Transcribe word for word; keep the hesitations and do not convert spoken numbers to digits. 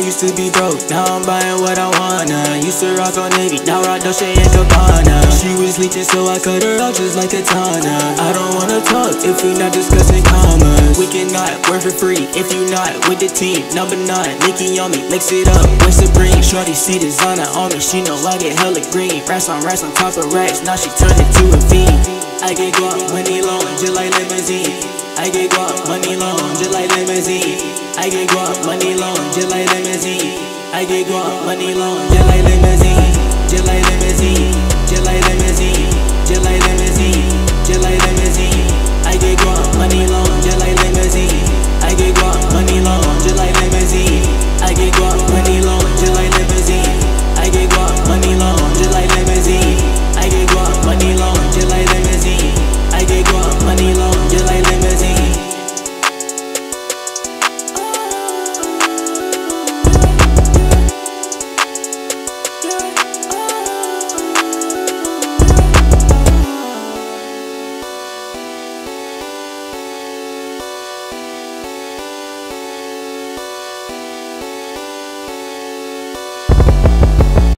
used to be broke, now I'm buying what I wanna. Used to rock on Navy, now rock Dolce and Gabbana. She was leeching, so I cut her off just like a katana. I don't wanna talk if we not discussing commas. We cannot work for free if you not with the team. Number nine, Mickey on me, mix it up with Supreme. Shorty see designer on me, she know I get hella green. Racks on racks on top of racks, now she turned into a fiend. I get guap, money long, just like Limousine. I get guap, money long, just like Limousine. I get guap, money long, just like Limousine. I get guap, money long, just like Limousine.